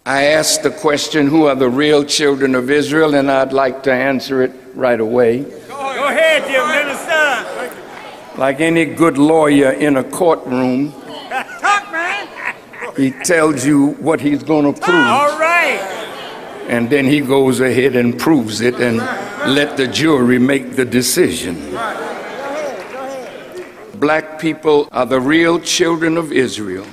I asked the question, who are the real children of Israel? And I'd like to answer it right away. Go ahead, Jim Minister. Like any good lawyer in a courtroom, Talk, man. he tells you what he's going to prove. All right. And then he goes ahead and proves it and let the jury make the decision. Black people are the real children of Israel.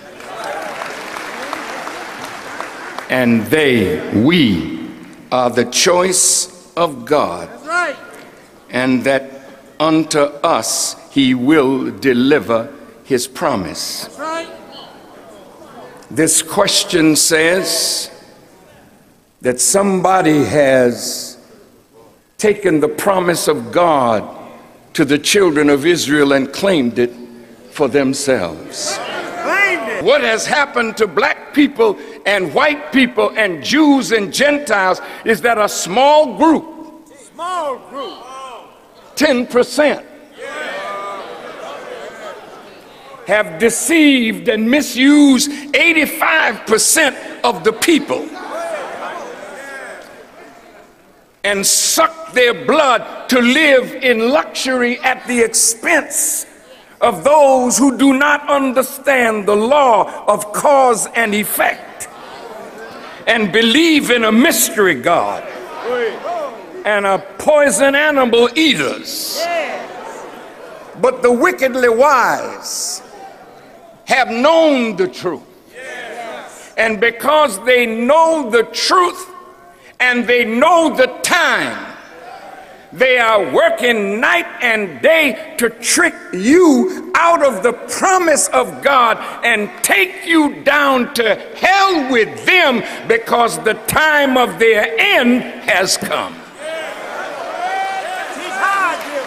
And we are the choice of God. That's right. And that unto us he will deliver his promise. That's right. This question says that somebody has taken the promise of God to the children of Israel and claimed it for themselves. Claimed it. What has happened to black people and white people and Jews and Gentiles is that a small group, 10%, have deceived and misused 85% of the people and sucked their blood to live in luxury at the expense of those who do not understand the law of cause and effect and believe in a mystery God and are poison animal eaters. But the wickedly wise have known the truth. And because they know the truth and they know the time, they are working night and day to trick you out of the promise of God and take you down to hell with them because the time of their end has come. He's high, Jim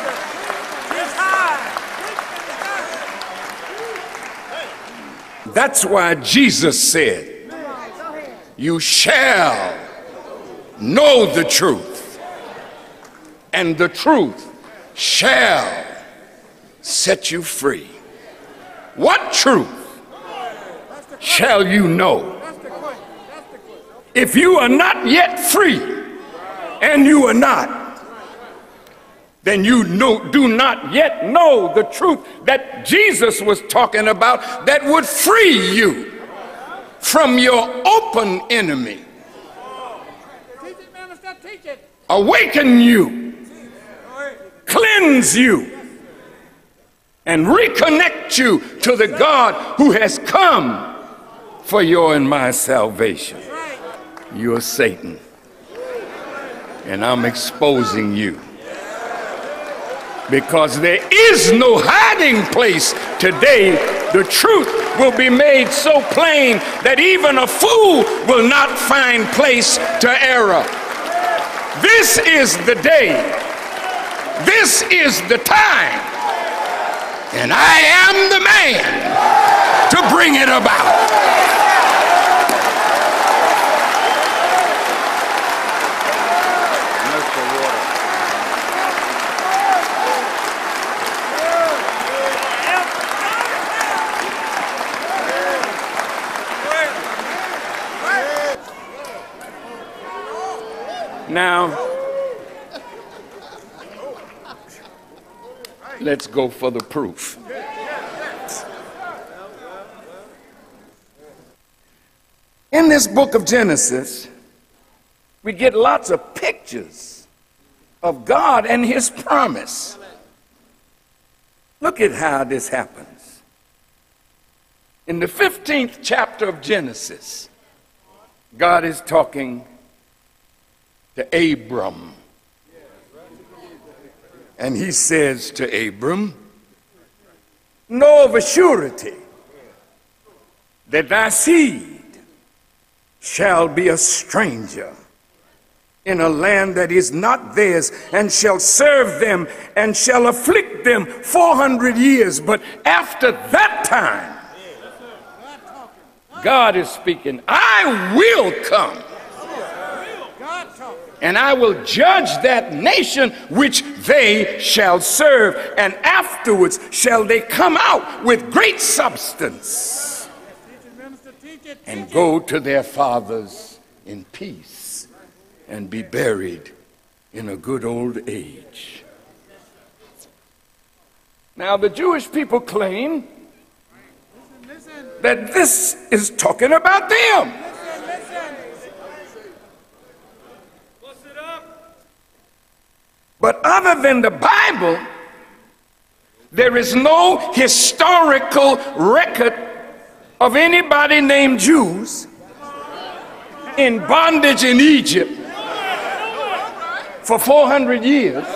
Minister. He's high. That's why Jesus said, you shall know the truth, and the truth shall set you free. What truth shall you know? If you are not yet free, and you are not, then you do not yet know the truth that Jesus was talking about that would free you from your open enemy. Teach it, Minister, teach it. Awaken you, cleanse you, and reconnect you to the God who has come for your and my salvation. You're Satan, and I'm exposing you, because there is no hiding place today. The truth will be made so plain that even a fool will not find place to error. This is the day. This is the time. And I am the man to bring it about. Now, let's go for the proof. In this book of Genesis, we get lots of pictures of God and his promise. Look at how this happens. In the 15th chapter of Genesis, God is talking to Abram. And he says to Abram, know of a surety that thy seed shall be a stranger in a land that is not theirs, and shall serve them and shall afflict them 400 years. But after that time, God is speaking, I will come and I will judge that nation which they shall serve, and afterwards shall they come out with great substance. and go to their fathers in peace and be buried in a good old age. Now, the Jewish people claim that this is talking about them. But other than the Bible, there is no historical record of anybody named Jews in bondage in Egypt for 400 years.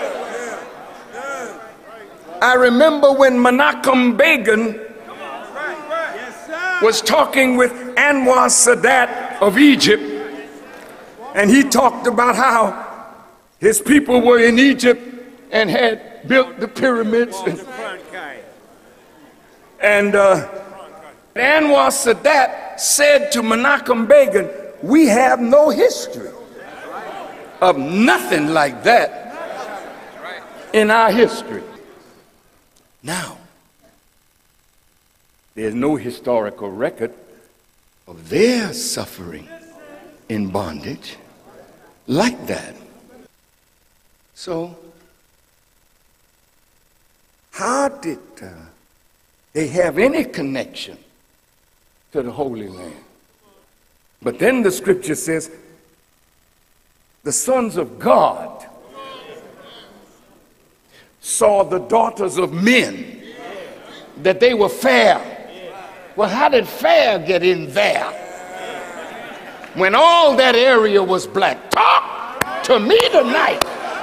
I remember when Menachem Begin was talking with Anwar Sadat of Egypt, and he talked about how his people were in Egypt and had built the pyramids. And Anwar Sadat said to Menachem Begin, "We have no history of nothing like that in our history." Now, there's no historical record of their suffering in bondage like that. So, how did they have any connection to the Holy Land? But then the scripture says, the sons of God saw the daughters of men, that they were fair. Well, how did fair get in there when all that area was black? Talk to me tonight.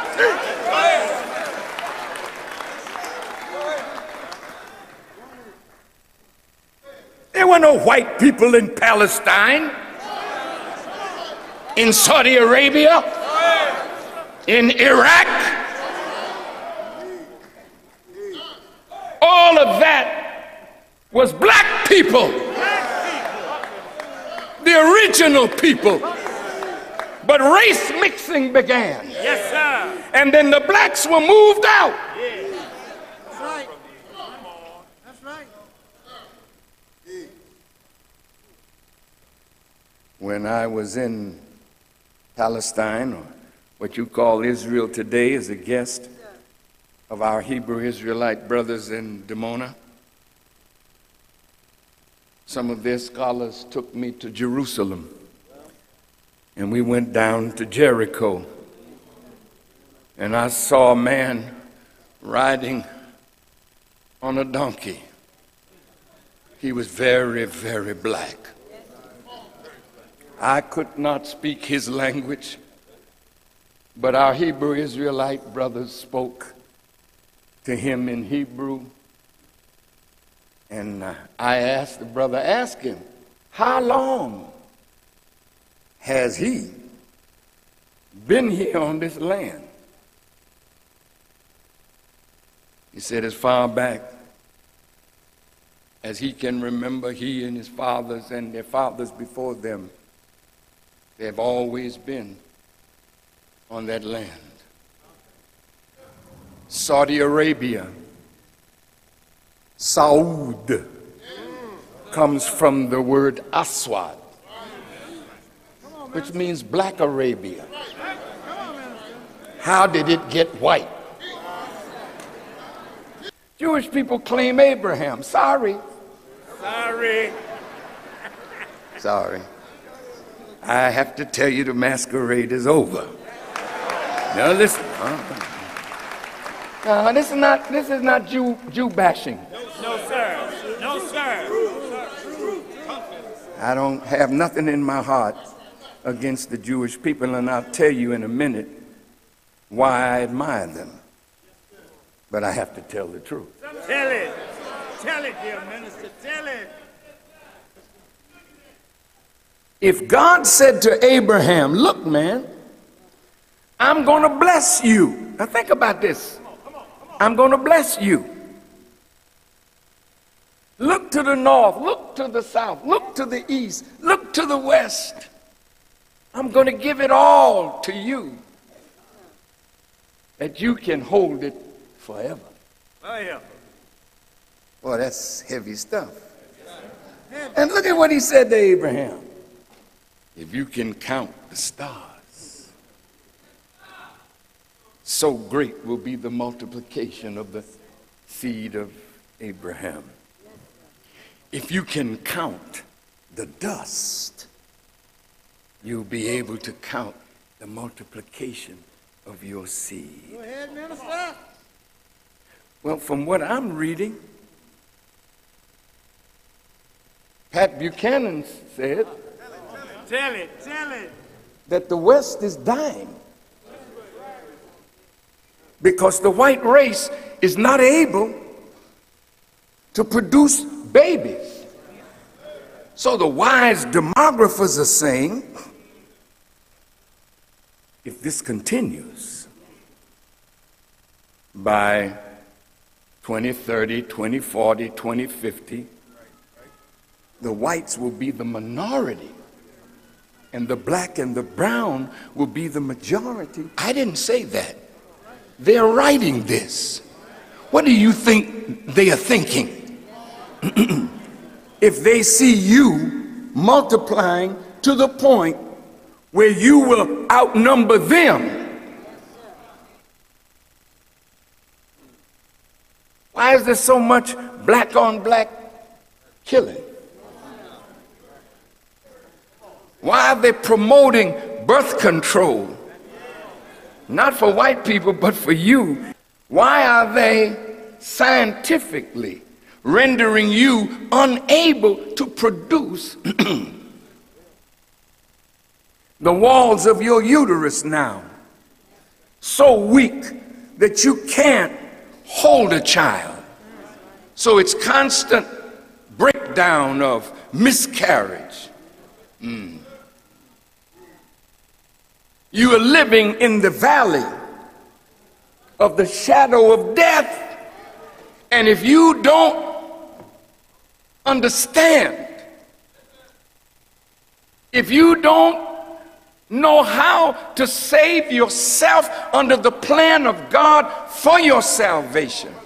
There were no white people in Palestine, in Saudi Arabia, in Iraq. All of that was black people, the original people. But race mixing began. Yes, sir. And then the blacks were moved out. That's right. That's right. When I was in Palestine, or what you call Israel today, as a guest of our Hebrew Israelite brothers in Dimona, some of their scholars took me to Jerusalem, and we went down to Jericho, and I saw a man riding on a donkey. He was very, very black. I could not speak his language, but our Hebrew Israelite brothers spoke to him in Hebrew. And I asked the brother, ask him, how long has he been here on this land? He said, as far back as he can remember, he and his fathers and their fathers before them, they have always been on that land. Saudi Arabia, Saud, comes from the word Aswad, which means black Arabia. How did it get white? Jewish people claim Abraham. Sorry. I have to tell you, the masquerade is over. Now listen. This is not Jew bashing. No, sir. No, sir. I don't have nothing in my heart against the Jewish people, and I'll tell you in a minute why I admire them. But I have to tell the truth. Tell it. Tell it, dear minister. Tell it. If God said to Abraham, look, man, I'm going to bless you. Now think about this. I'm going to bless you. Look to the north, look to the south, look to the east, look to the west. I'm going to give it all to you, that you can hold it forever. Oh, yeah. Boy, that's heavy stuff. And look at what he said to Abraham. If you can count the stars, so great will be the multiplication of the seed of Abraham. If you can count the dust, you'll be able to count the multiplication of your seed. Go ahead, minister. Well, from what I'm reading, Pat Buchanan said Tell it, tell it. that the West is dying because the white race is not able to produce babies. So the wise demographers are saying, if this continues, by 2030, 2040, 2050, the whites will be the minority and the black and the brown will be the majority. I didn't say that. They're writing this. What do you think they are thinking? If they see you multiplying to the point where you will outnumber them, why is there so much black on black killing? Why are they promoting birth control? Not for white people, but for you. Why are they scientifically rendering you unable to produce the walls of your uterus now so weak that you can't hold a child? So it's constant breakdown of miscarriage. You are living in the valley of the shadow of death, and if you don't understand, if you don't know how to save yourself under the plan of God for your salvation,